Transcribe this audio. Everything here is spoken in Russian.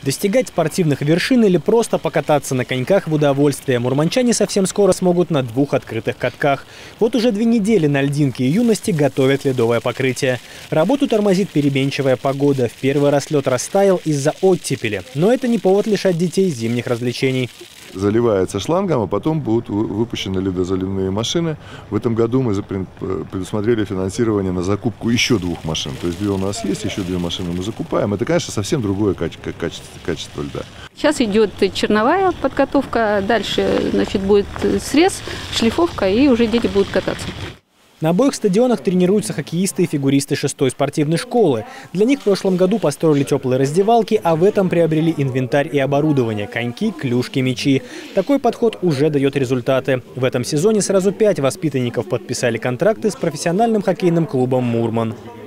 Достигать спортивных вершин или просто покататься на коньках в удовольствие мурманчане совсем скоро смогут на 2 открытых катках. Вот уже 2 недели на льдинке и юности готовят ледовое покрытие. Работу тормозит переменчивая погода. В первый раз лед растаял из-за оттепели. Но это не повод лишать детей зимних развлечений. Заливается шлангом, а потом будут выпущены ледозаливные машины. В этом году мы предусмотрели финансирование на закупку еще 2 машин. То есть 2 у нас есть, еще 2 машины мы закупаем. Это, конечно, совсем другое качество льда. Сейчас идет черновая подготовка, дальше, будет срез, шлифовка, и уже дети будут кататься. На обоих стадионах тренируются хоккеисты и фигуристы 6-й спортивной школы. Для них в прошлом году построили теплые раздевалки, а в этом приобрели инвентарь и оборудование – коньки, клюшки, мячи. Такой подход уже дает результаты. В этом сезоне сразу 5 воспитанников подписали контракты с профессиональным хоккейным клубом «Мурман».